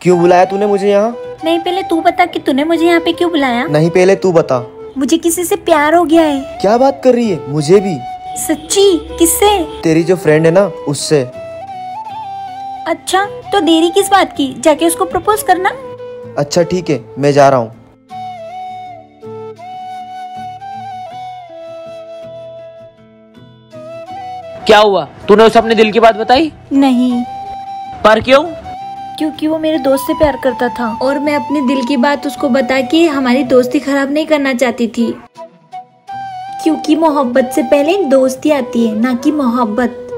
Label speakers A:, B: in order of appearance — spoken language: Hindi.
A: क्यों बुलाया तूने मुझे यहाँ?
B: नहीं, पहले तू बता कि तूने मुझे यहाँ पे क्यों बुलाया।
A: नहीं, पहले तू बता।
B: मुझे किसी से प्यार हो गया है।
A: क्या बात कर रही है? मुझे भी।
B: सच्ची? किससे?
A: तेरी जो फ्रेंड है ना, उससे।
B: अच्छा, तो देरी किस बात की, जाके उसको प्रपोज करना।
A: अच्छा ठीक है, मैं जा रहा हूँ।
C: क्या हुआ? तूने उसे अपने दिल की बात बताई?
B: नहीं।
C: पर क्यों?
B: क्योंकि वो मेरे दोस्त से प्यार करता था और मैं अपने दिल की बात उसको बता के हमारी दोस्ती खराब नहीं करना चाहती थी। क्योंकि मोहब्बत से पहले दोस्ती आती है, ना कि मोहब्बत।